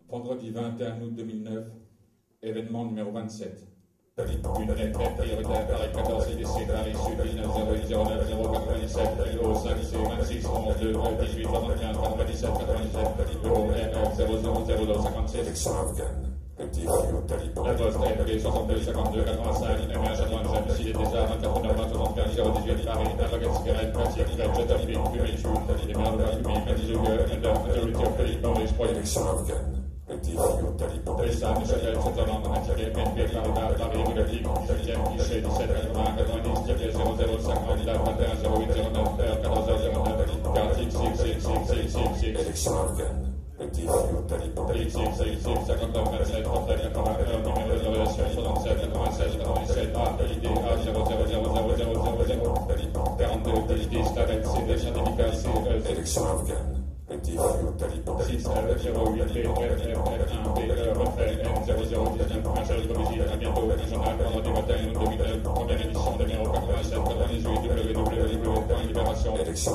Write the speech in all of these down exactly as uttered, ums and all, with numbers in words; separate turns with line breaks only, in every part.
Vendredi vingt et un août deux mille neuf, événement numéro vingt-sept. Une lettre prioritaire par les quatorze I D C Paris Sud dix-neuf zéro huit zéro neuf zéro quatre-vingt-dix-sept, Kilo cinq C vingt-six onze deux dix-huit soixante-quinze quatre-vingt-dix-sept quatre-vingt-dix-sept, Euro N zéro zéro zéro deux cinquante-sept. La poste F P soixante-deux cinquante-deux quatre-vingt-cinq, M un quatre-vingt-sept, ici est déjà vingt-quatre neuf soixante-quinze zéro dix-huit Paris, un paquet de cigarettes, plastique, red, jet of fumée, fumée chou, les merdes de fumée, Medizuge, Ender, Majority of Felipe, Maurice, Projet. Tristan, Châtel, Sutherland, Antiquet, P N P, Paribas, Paris, Rugatique, septième, Guichet, dix-sept quatre-vingts quatre-vingt-dix, Ticket, zéro zéro cinquante, vingt et un zéro huit zéro neuf, heure, quatorze heures zéro neuf, quarante-six, six, six, six, six, six, six, cinquante-neuf, vingt-sept, trente-sept, quatre-vingts, heure, numéro de réservation, soixante-sept, quatre-vingt-seize, quatre-vingt-dix-sept, A, I D A, zéro zéro zéro zéro zéro zéro zéro, quarante-deux, dix, dix, Taret, C D, certificat, C E, six zéro huit B F F F un B E refait N zéro zéro dix-neuf Marshall Composite. À bientôt, journal vendredi matin deux mille neuf, première édition numéro quatre-vingt-sept quatre-vingt-dix-huit w w w point libération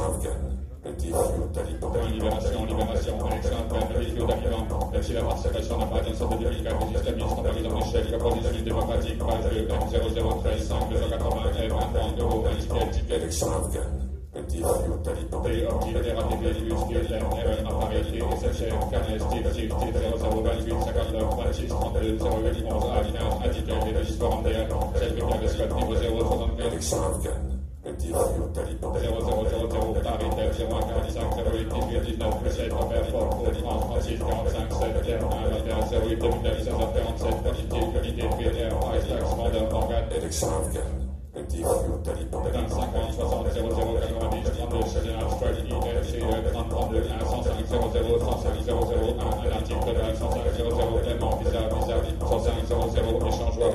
point libération libération Alexandre Review d'Amiran. Merci la participation n'a pas été une sorte de délicat des islamistes en Paris en échec. La position démocratique page de N zéro zéro treize cinq deux cent quatre-vingts F un trente euros ticket ticket P optique R A T P Lus G L M R N appareil S H F Canet Steve Steve Steve zéro zéro vingt-huit cinquante-neuf vingt-six trente-deux zéro huit onze A quinze indiqué les registres en D R certificat d'escalade niveau zéro soixante-quinze zéro zéro zéro zéro Paris Tel zéro un quarante-cinq zéro huit dix-huit dix-neuf sept Robert Fort France trente-six quarante-cinq sept R un vingt et un zéro huit deux mille neuf seize heures quarante-sept quantité qualité P R Istax Vendeur Organe vingt cinquante soixante zéro zéro quatre-vingt-dix trente-deux General Strike I F C trente trente-deux un cent cinq zéro zéro cent cinq zéro zéro un un article total cent cinq zéro zéro paiement visa visa cent cinq zéro zéro échangeoire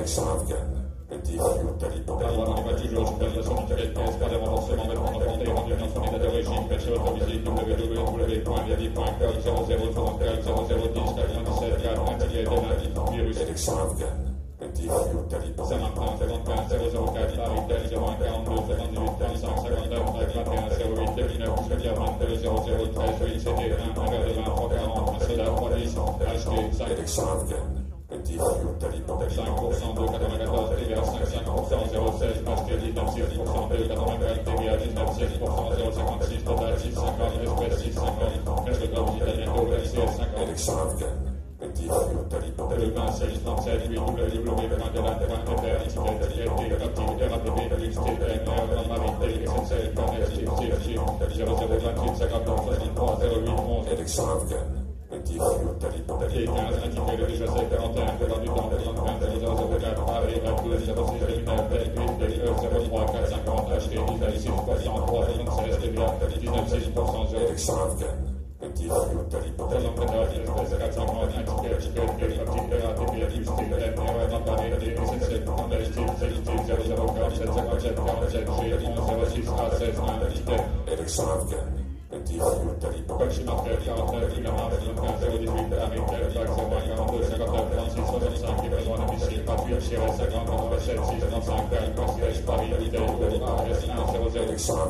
Pardon, on n'est pas toujours une validation du ticket de caisse, pas de remboursement, vêtements emportés, rendu dans son état d'origine, faites sur votre visite w w w point viadi point com zéro zéro soixante-quinze zéro zéro dix quatre-vingt-dix-sept quatre un ticket de virus Saint-Martin soixante-quinze zéro zéro quatre Paris Tel zéro un quarante-deux soixante-dix-huit trente-cinq cinquante-neuf vingt et un zéro huit deux mille neuf Mousquetière vingt-deux zéro zéro treize huit C D un un verre de vin trois quarante un soda trois dix acheté cinq cinq pour cent de quatre-vingt-quatorze T V A cinq cinq pour cent zéro seize acheté dix-neuf six pour cent de quatre-vingt-quatre T V A dix-neuf six pour cent zéro cinquante-six total six cinquante espèce six cinquante presque gramme italien au F C S cinquante le vingt-six trente-sept huit w w point de la point F R étiquette I F T optique R A T P Lux T N R Grand Marine T S N C F Canet Steve Steve Steve zéro zéro vingt-huit cinquante-neuf soixante-trois zéro huit onze T quinze indiqué le déjà sept quarante et un de du temps trente-cinq zéro zéro zéro quatre Paris vingt-deux zéro six deux mille neuf T huit D E zéro trois quatre cinquante acheté dix-neuf six pour cent trois soixante-seize T V A dix-neuf six pour cent zéro soixante-neuf espèce quatre cent cinquante indiqué ticket optique R A T P Lux T N R Grand Marine T S N C F Canet Steve Steve zéro zéro quarante-sept cinquante-sept quarante-sept G onze zéro six A seize un ticket Coach Market quarante-neuf, Villa Marche quinze zéro dix-huit, Paris Tel Pack zéro un quarante-deux cinquante-neuf trente-six soixante-cinq, livraison à domicile gratuite, Chiré cinquante quatre-vingt-sept six trente-cinq, Paris Paris, Lidl, A S un zéro zéro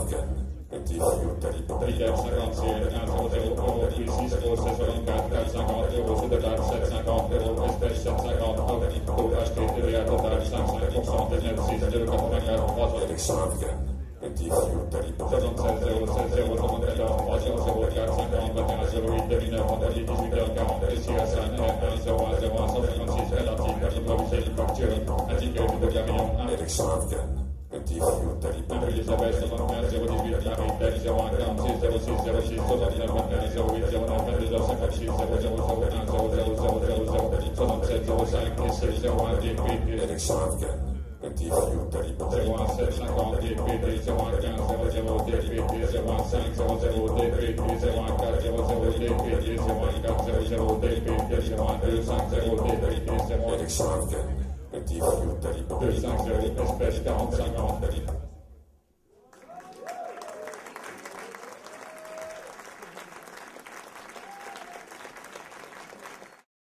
Lidl cinquante C L un zéro zéro euros, prix six euros seize soixante-quatre, quatre cinquante euros, sous total sept cinquante euros, espèce sept cinquante, au acheté T V A total cinq pour cent, dix-neuf six deux quatre-vingt-quatre, trois soixante-seize zéro seize zéro soixante-quatorze trois zéro zéro quatre cinquante vingt et un zéro huit deux mille neuf vendredi dix-huit heures quarante ici à San R un zéro un zéro un cent cinquante-six Red article quatre-vingt-huit facture indiqué du camion un Elisabeth soixante-quinze zéro dix-huit Paris Tel zéro un quarante-six zéro six zéro six soixante-neuf vingt et un zéro huit zéro neuf vingt-deux heures cinquante-six zéro zéro zéro un zéro zéro zéro zéro zéro soixante-sept zéro cinq zéro un D P zéro un sept cinquante D P T zéro un quinze zéro zéro D P T zéro un cinq zéro zéro D P T zéro un quatre zéro zéro D P T zéro un quatre zéro zéro D P T zéro un deux cinq zéro D P T zéro deux cinq zéro espèce quarante cinquante